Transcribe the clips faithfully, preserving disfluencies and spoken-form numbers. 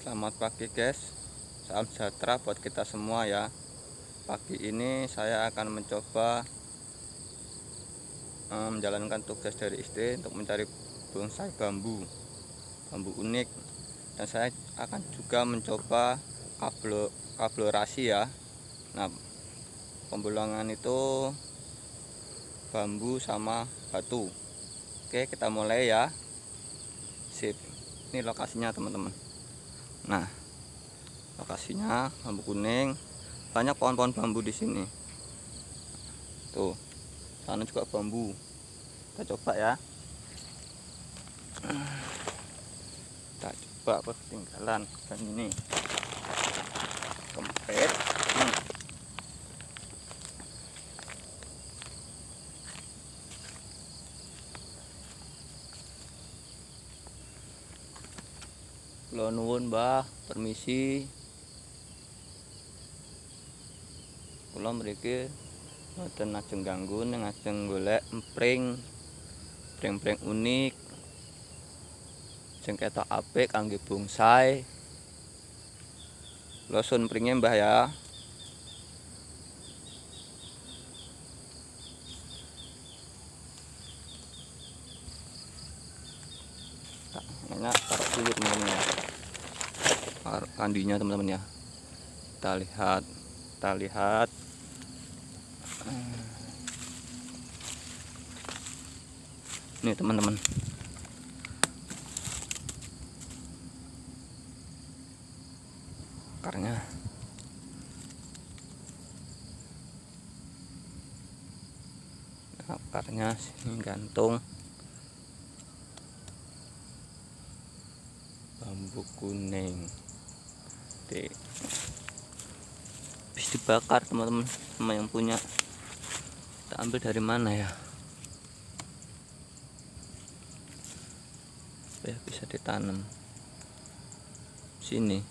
Selamat pagi guys, salam sejahtera buat kita semua ya. Pagi ini saya akan mencoba eh, menjalankan tugas dari istri untuk mencari bonsai bambu Bambu unik. Dan saya akan juga mencoba kabel kabelorasi ya. Nah, pembolongan itu bambu sama batu. Oke, kita mulai ya. Sip, ini lokasinya teman-teman. Nah, lokasinya bambu kuning, banyak pohon-pohon bambu di sini. Tuh, sana juga bambu. Kita coba ya. Kita coba ketinggalan dan ini kempet. Hmm. Kula nuwun Mbah, permisi. Kula mriki mboten ajeng ganggu ning ajeng golek empring. Empring-empring unik. Sing ketok apik kangge bonsai. Kula sun empringe Mbah ya. Tak taruh dulu teman-teman ya. Kandinya teman-teman ya. Kita lihat, kita lihat. Nih teman-teman. Akarnya. Akarnya sini gantung. Bambu kuning. Oke. Habis dibakar teman-teman sama yang punya. Kita ambil dari mana ya? Ya bisa ditanam sini.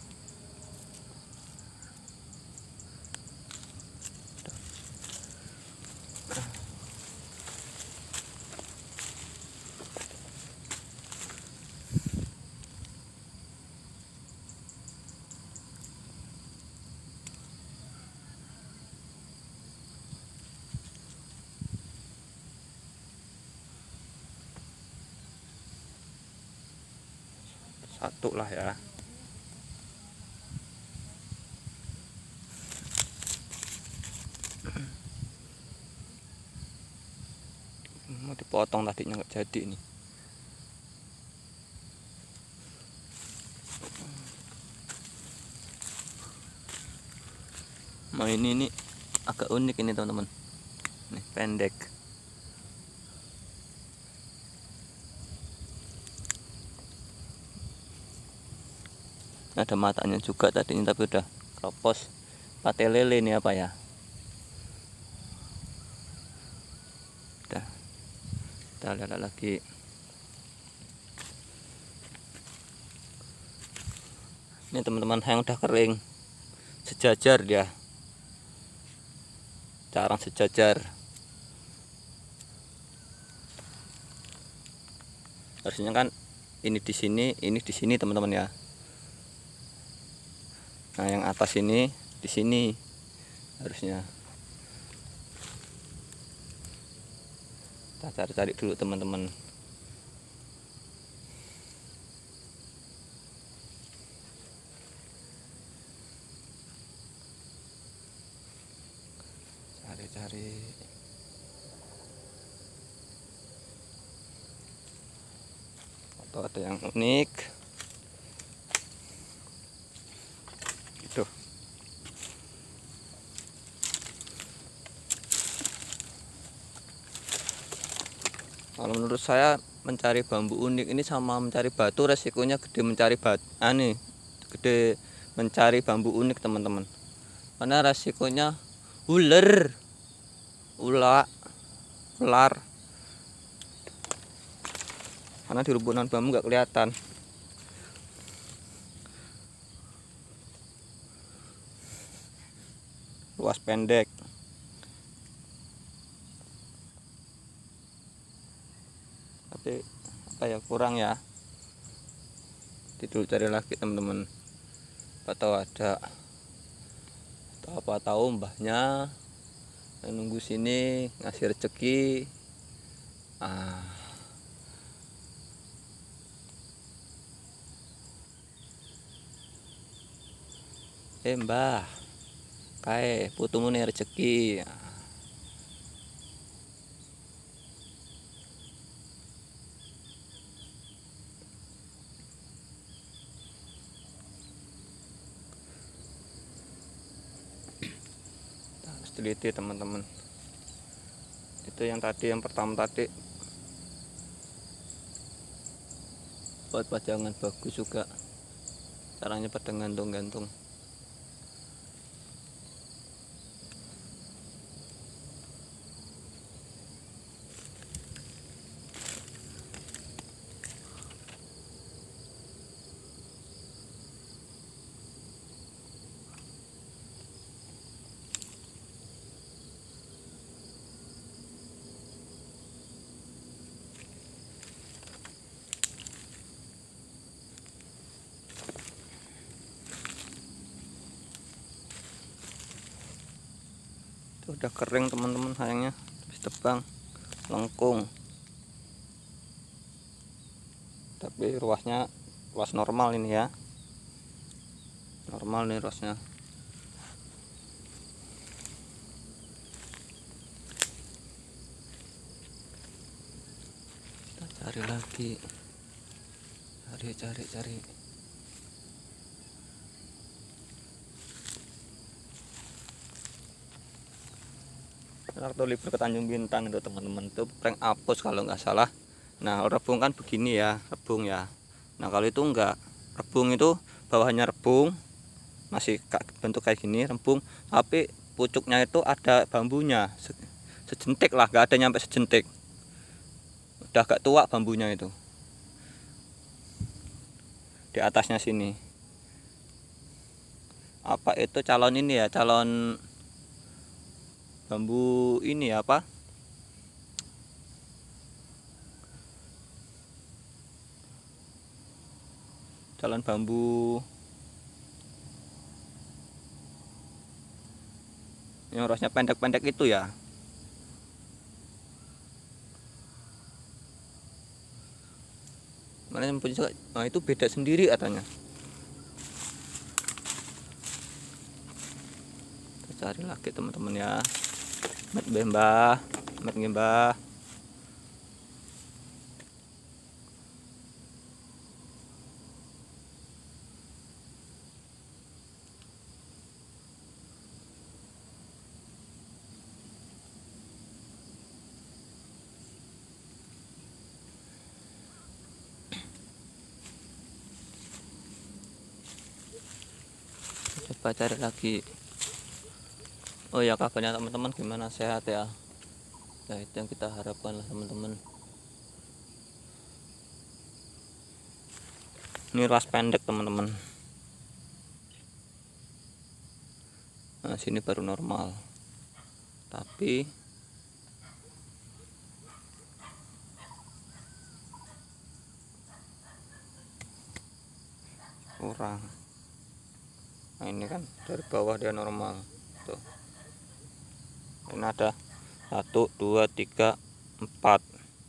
Satu lah ya. Mau dipotong tadinya nggak jadi nih. Mau ini nih agak unik ini teman-teman. Nih pendek. Ada matanya juga tadinya tapi udah keropos. Pate lele ini apa ya? Udah. Kita lihat lagi. Ini teman-teman yang udah kering. Sejajar dia. Carang sejajar. Harusnya kan ini di sini, ini di sini teman-teman ya. Nah, yang atas ini di sini harusnya. Kita cari-cari dulu teman-teman. Cari-cari. Atau ada yang unik. Itu. Kalau menurut saya mencari bambu unik ini sama mencari batu resikonya gede. Mencari batu aneh gede mencari bambu unik teman-teman, karena resikonya ular ular ular karena di rumputan bambu nggak kelihatan. Luas pendek. Tapi apa ya, kurang ya. Tidur cari lagi teman-teman. siapa tahu ada, atau apa tahu mbahnya yang nunggu sini ngasih rezeki. Ah, eh mbah, kae putumu nih rezeki. Harus teliti teman-teman. Itu yang tadi, yang pertama tadi buat pajangan bagus juga, caranya pada gantung-gantung. Itu udah kering teman-teman, sayangnya habis tebang lengkung. Tapi ruasnya ruas normal ini ya, normal nih ruasnya. Kita cari lagi, cari cari cari. Waktu libur ke Tanjung Bintang itu teman-teman, itu prank apus kalau nggak salah. Nah rebung kan begini ya, rebung ya. Nah kalau itu enggak, rebung itu bawahnya rebung masih bentuk kayak gini rebung, tapi pucuknya itu ada bambunya sejentik lah, nggak ada nyampe sejentik, udah agak tua bambunya itu di atasnya sini. Apa itu calon ini ya, calon bambu ini apa, calon bambu yang rosnya pendek-pendek itu ya. Mana yang punya, nah itu beda sendiri katanya. Kita cari lagi teman-teman ya. Met bembah, met ngembah. Coba cari lagi. Oh ya, kabarnya teman-teman gimana, sehat ya? Ya itu yang kita harapkan lah teman-teman. Ini ras pendek teman-teman. Nah sini baru normal, tapi kurang. Nah ini kan dari bawah dia normal tuh. Ini ada satu dua tiga empat.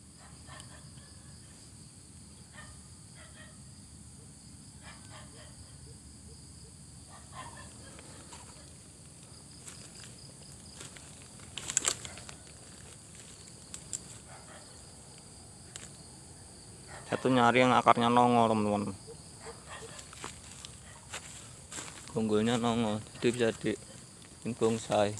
Satu nyari yang akarnya nongol teman-teman, bonggolnya nongol, jadi bisa di bonsai.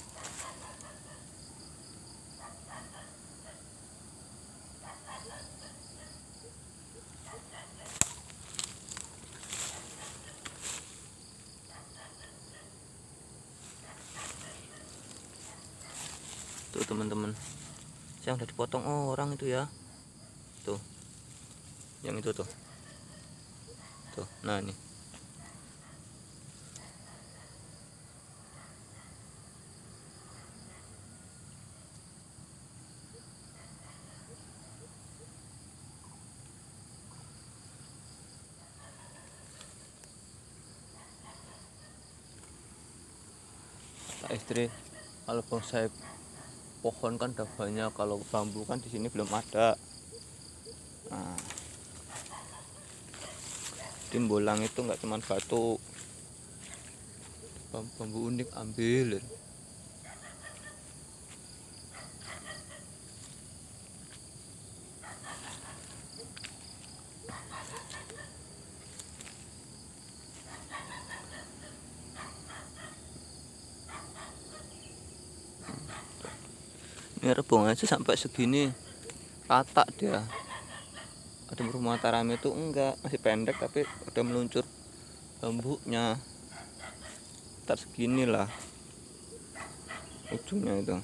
Tuh teman-teman, yang udah dipotong orang itu ya, tuh yang itu tuh tuh. Nah ini istri, kalau bonsai pohon kan udah banyak, kalau bambu kan di sini belum ada. Nah, timbulang itu nggak cuma batu, bambu, bambu unik ambil. Ini rebung aja sampai segini rata dia. Ada rumah Mataraman itu enggak, masih pendek tapi udah meluncur bambunya. Ntar segini lah ujungnya itu.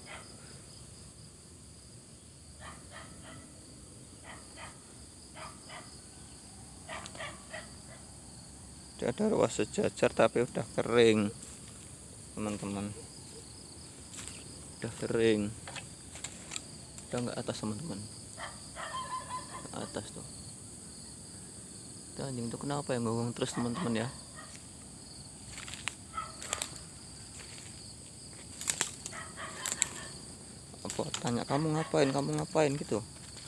Dia ada ruas sejajar tapi udah kering teman-teman, udah kering, udah nggak atas teman-teman, atas tuh. Itu anjing tuh kenapa ya ngomong terus teman-teman ya. Apa tanya kamu ngapain, kamu ngapain gitu.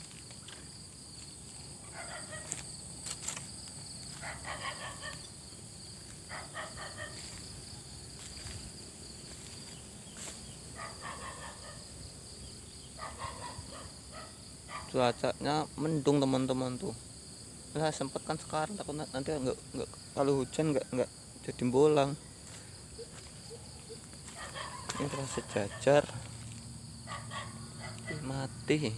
Cuacanya mendung teman-teman tuh. Nah sempet kan sekarang, takut nanti nggak nggak kalau hujan nggak nggak jadi bolang. Ini terus sejajar mati.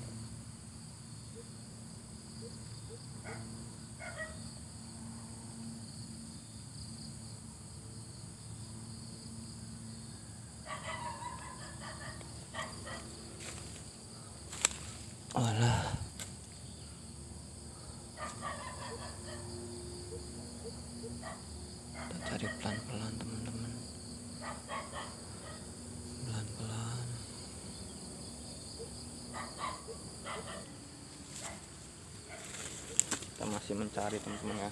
Alah, kita cari pelan-pelan teman-teman, pelan-pelan. Kita masih mencari teman-teman ya.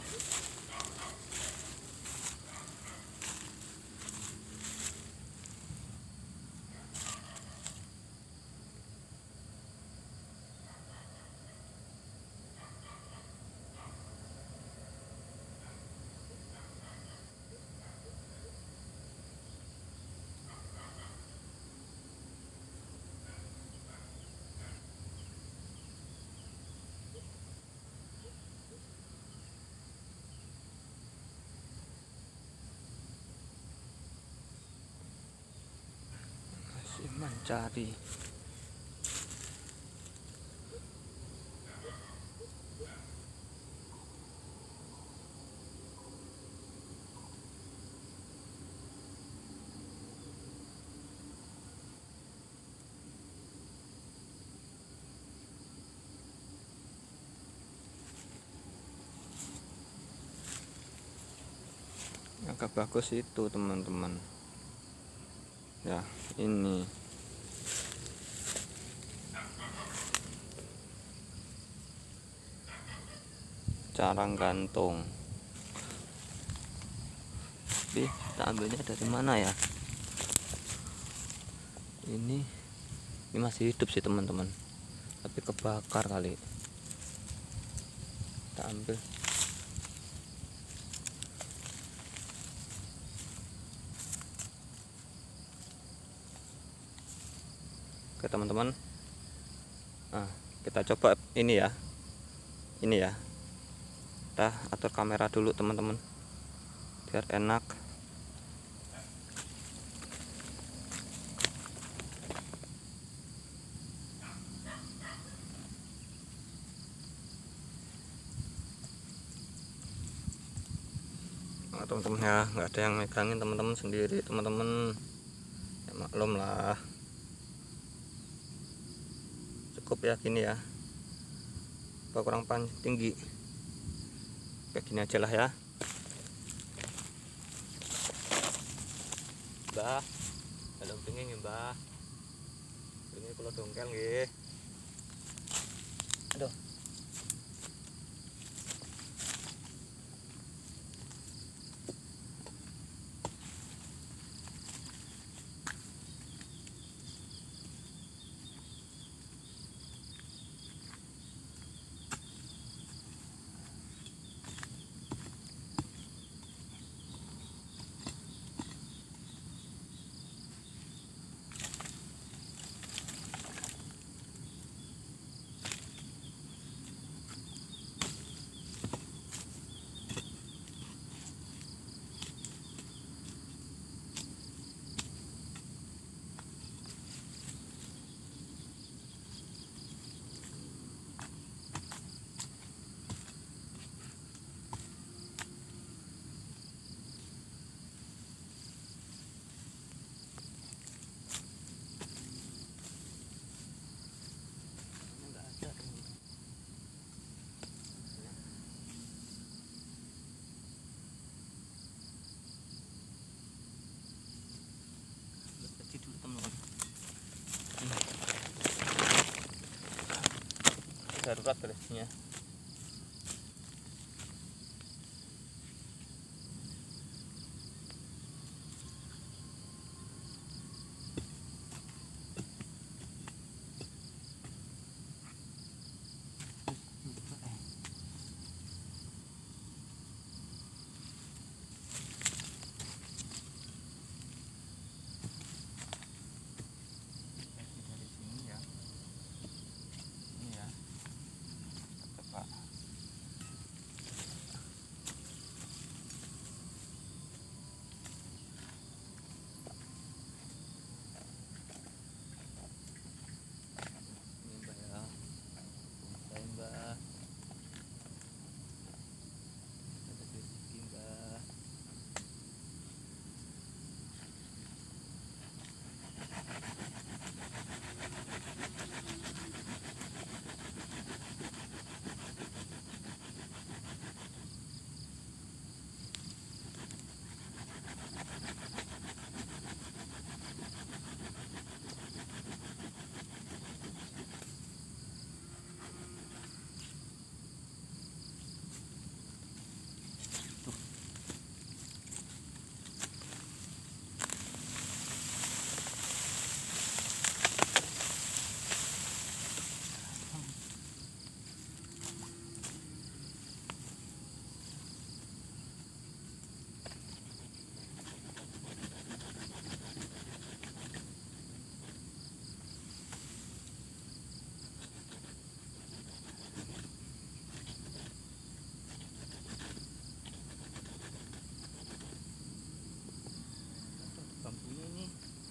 Mencari agak bagus itu teman-teman ya. Ini carang gantung. Tapi kita ambilnya dari mana ya? Ini ini masih hidup sih teman-teman, tapi kebakar kali. Kita ambil. Oke teman-teman, nah kita coba ini ya, ini ya. Kita atur kamera dulu teman-teman biar enak. Nah, teman-teman ya, nggak ada yang megangin, teman-teman sendiri teman-teman ya, maklum lah. Cukup ya gini ya, apa kurang pan tinggi kayak gini aja lah ya. Mbah, dalam pingin mbah, ini kalau dongkel nggih. Aduh, berat garisnya. Bambunya ini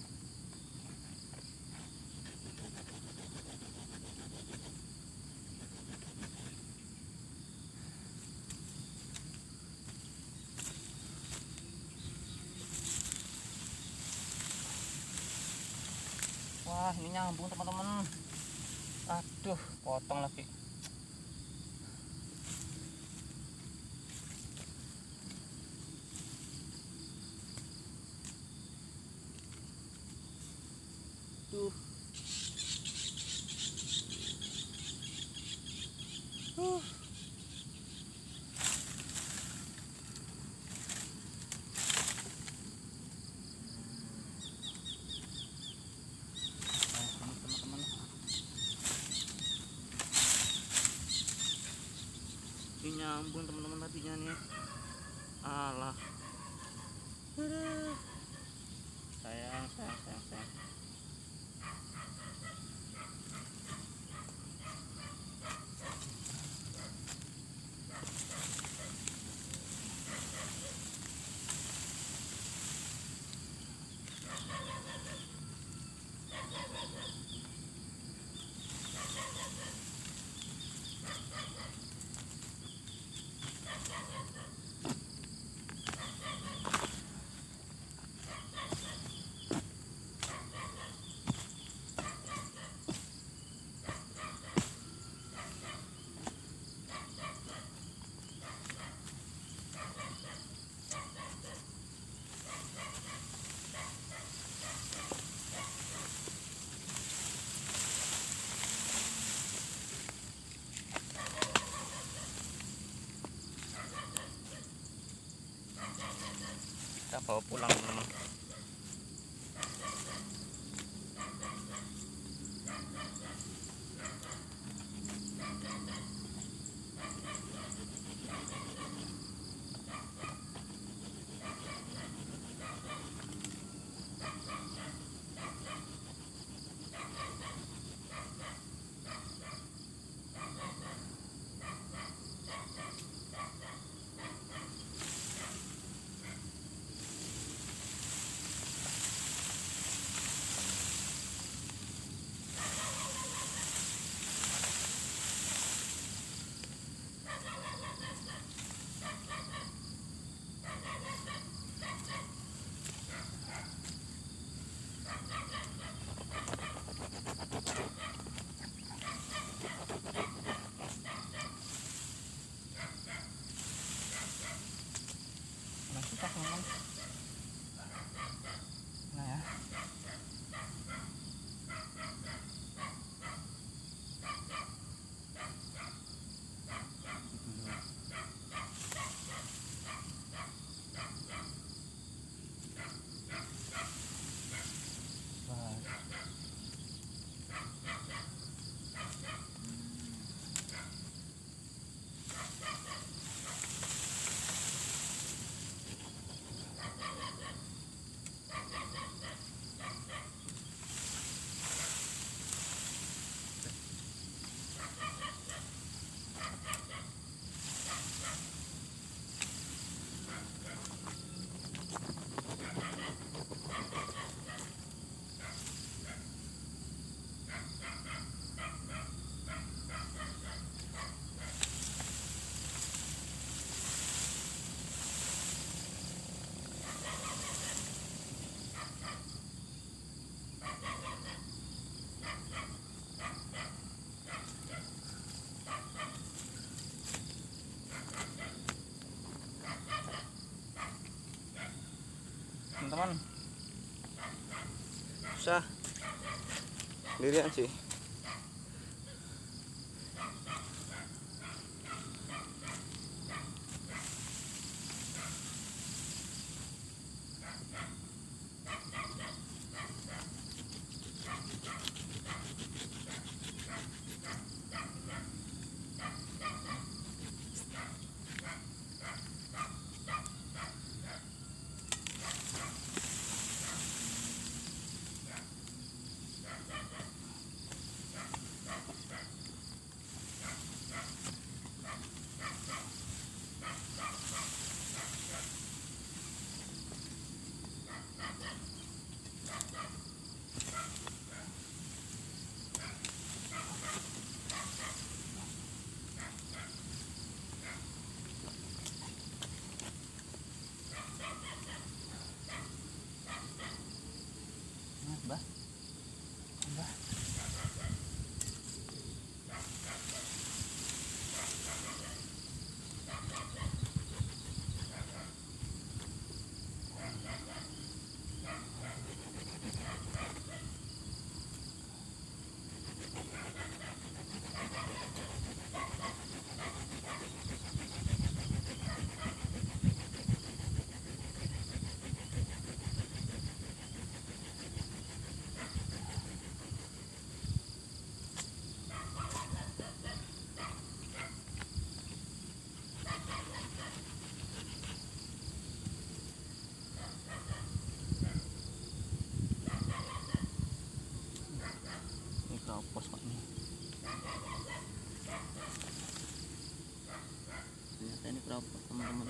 wah, ini nyambung teman-teman. Aduh, potong lagi. Tuh. Uh. Ini nyambung teman-teman tadinya nih. Alah. Sayang, sayang, sayang, sayang. Kita bawa pulang teman-teman. susah sendirian sih. Mbah, mbah. Ini keropos kok ini. Ternyata ini keropos teman-teman.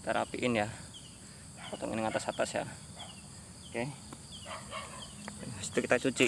kita rapiin ya, potongin yang atas atas ya. Oke, habis itu kita cuci.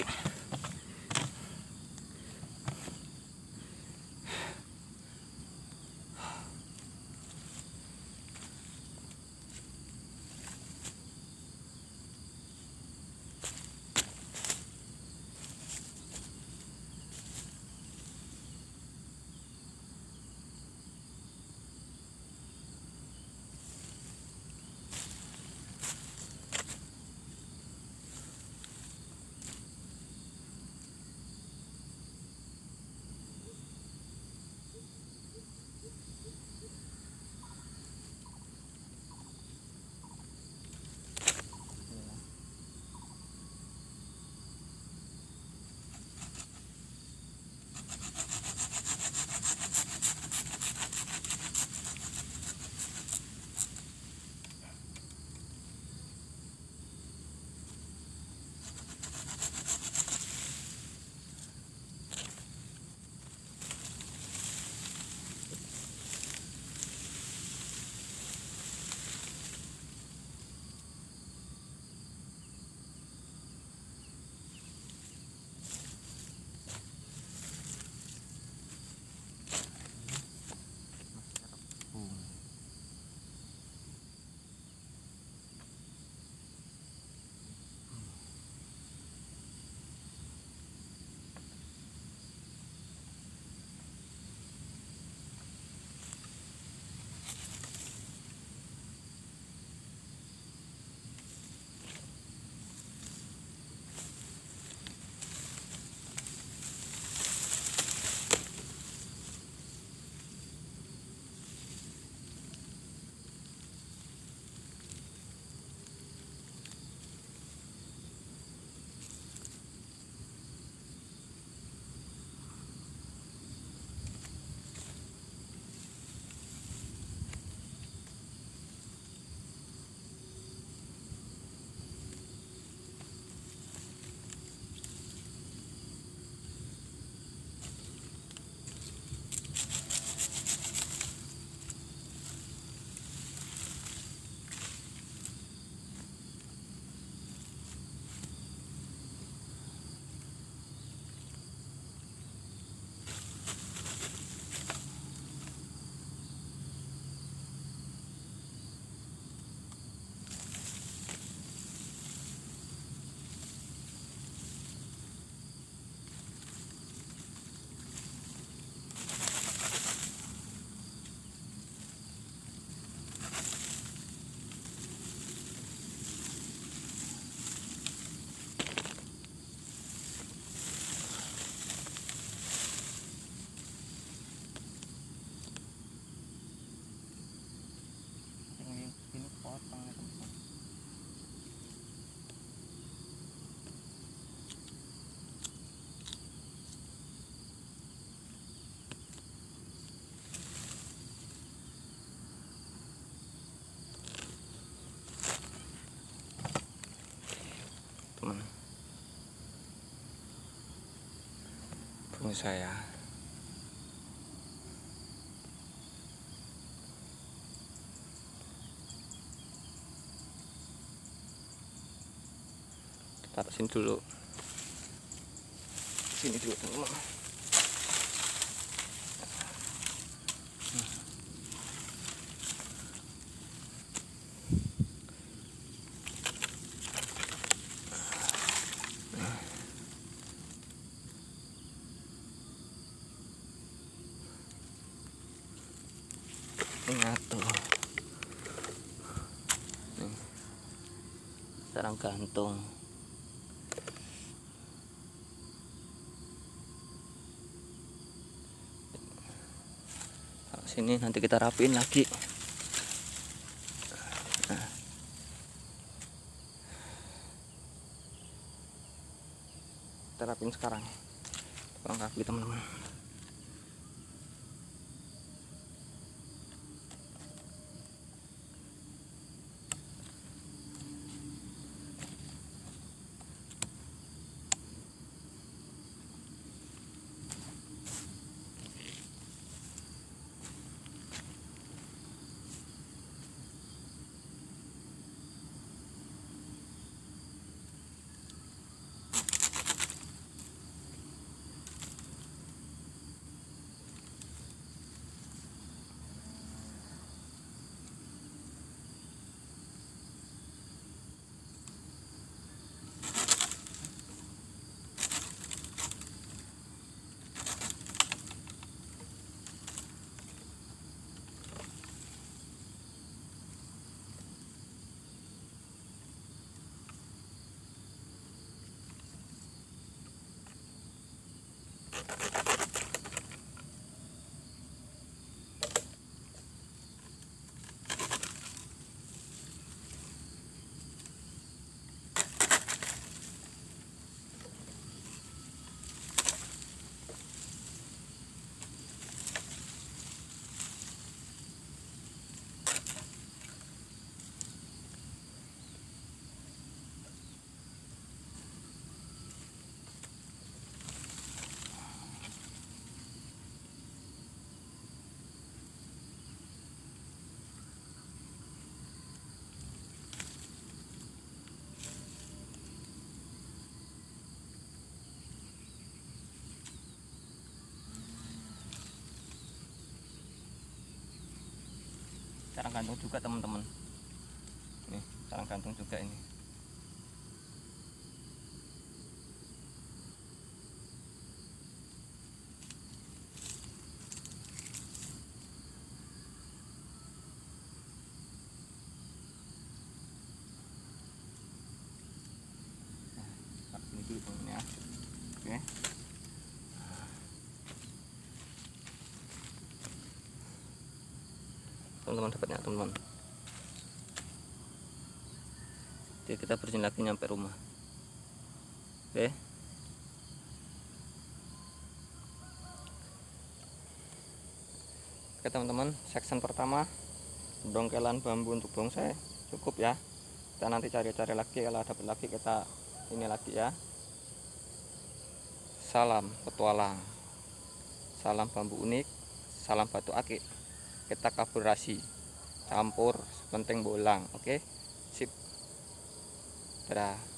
Teman burung saya taruh sini dulu, sini dulu teman-teman. Ingat tuh, nih, sarang gantung. Nah, sini nanti kita rapiin lagi. Nah, kita rapiin sekarang, tukang kaki teman-teman. Cara gantung juga teman-teman. Nih, cara gantung juga ini. Nah, ini dulu teman ya. Oke. Teman-teman dapatnya teman-teman. Jadi kita bersihin lagi nyampe rumah. Oke. Oke teman-teman, section pertama dongkelan bambu untuk bonsai cukup ya. Kita nanti cari-cari lagi, kalau dapat lagi kita ini lagi ya. Salam petualang, salam bambu unik, salam batu akik. Kita kolaborasi, campur sepenting bolang. Oke, sip. Dadah.